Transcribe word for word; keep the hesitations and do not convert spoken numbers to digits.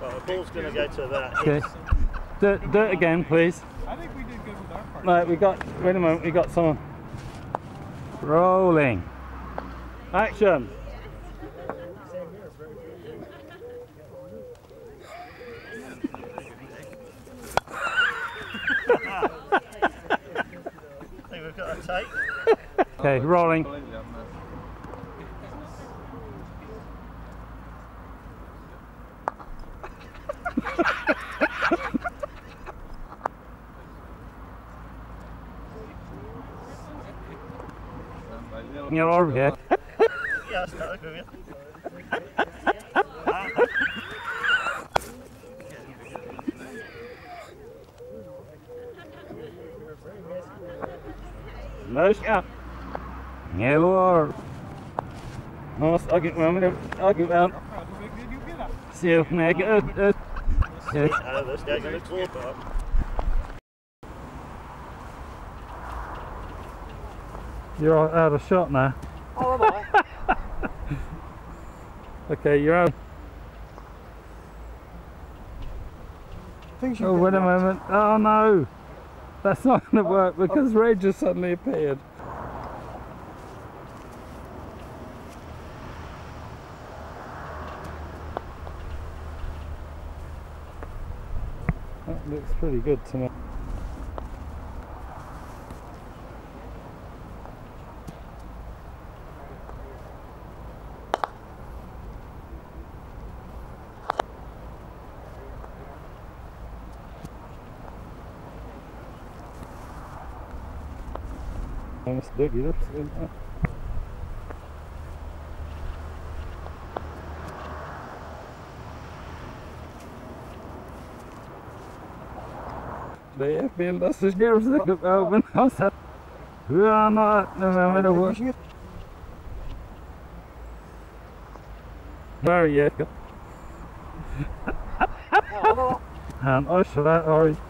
the ball's going to go to that. Okay. Do, it- do it again, please. I think we did good with our part. Right, we got. Wait a moment. We got someone rolling. Action. I think we've got a take. Okay, rolling. You're over here. Yeah, I'll start with you. No shot. Yellow. No, I'll get one. I'll get one. See you next. Uh, uh. Yes. Oh, this guy's going to talk up. You're out of shot now. Oh, am I? Okay, you're out. Oh, wait a moment. Oh no! That's not going to work because Ray just suddenly appeared. That looks pretty good to me. Almost dug it up. Det är bildas så skrev sig upp öven och så hur han har med det var. Very good. Han och så där.